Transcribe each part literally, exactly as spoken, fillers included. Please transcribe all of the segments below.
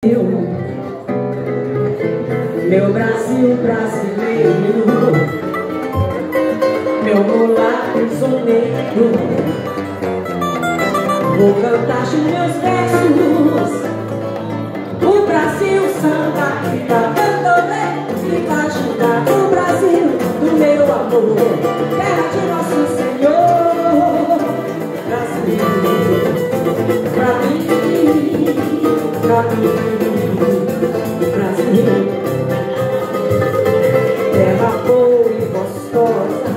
Meu Brasil brasileiro, meu mulato prisioneiro, vou cantar os meus versos. O Brasil samba que tá dando e vai ajudar. O Brasil do meu amor, terra de nosso Senhor. Brasil, pra mim, pra mim, Brasil. Terra boa e gostosa,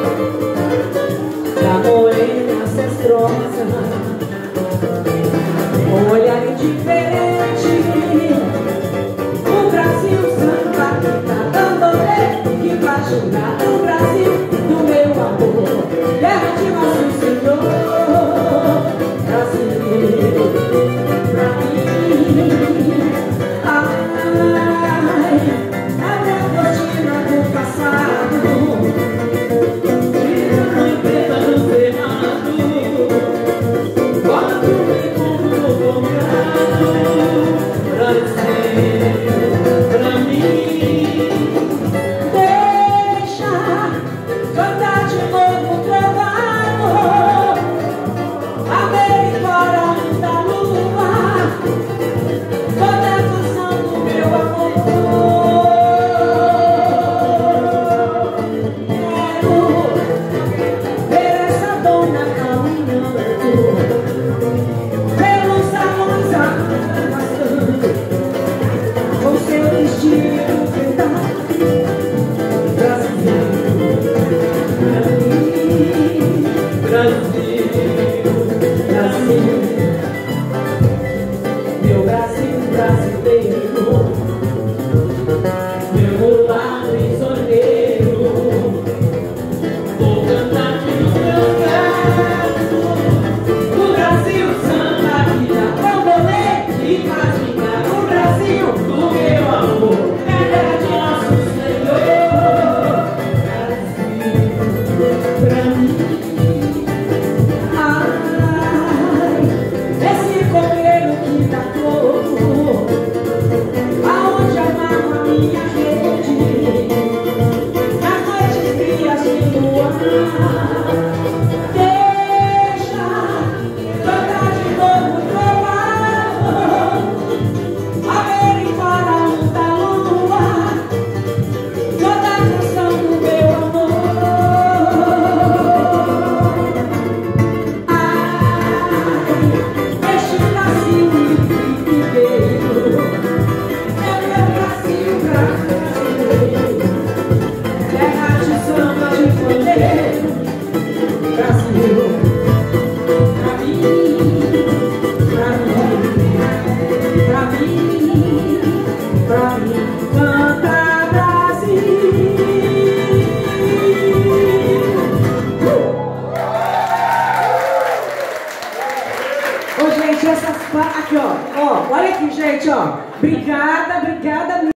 da morena ancestrosa, um olhar indiferente. O Brasil samba que tá dando lei, que vai jurar. O Brasil do meu amor, terra de nosso Senhor. Brasil, pra mim, ai, abre a cortina do passado, tira a preta do cerrado, bota tudo em como comprado. Brasil, pra mim, deixa cantar de novo o trovado, a ver fora da lua, toda a canção do meu amor. Quero ver essa dona caminhando pelos salões arrastando com seu vestido pintado. Brasil, Brasil, Brasil, meu Brasil brasileiro, meu mulato prisioneiro, vou cantar aqui no meu canto. O Brasil samba que dá bambolê e faz brincar. O Brasil do meu amor, terra de nosso Senhor. Brasil, pra mim, ai, esse coqueiro que dá fogo, aonde amarro a minha rede, nas noites frias de luar. Deixa cantar de novo o trovado, a ver em fora a luz da lua, toda a canção do meu amor. Ai, este Brasil inteiro é meu Brasil brasileiro, terra de samba de pandeiro. Brasil, pra mim, pra mim, pra mim, pra mim, canta Brasil. Ô, gente, essas... pa- Aqui, ó, ó, olha aqui, gente, ó. Obrigada, obrigada.